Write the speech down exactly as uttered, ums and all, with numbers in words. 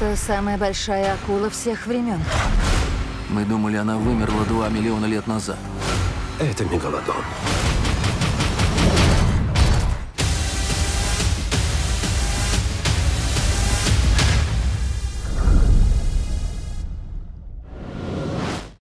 Это самая большая акула всех времен. Мы думали, она вымерла два миллиона лет назад. Это мегалодон.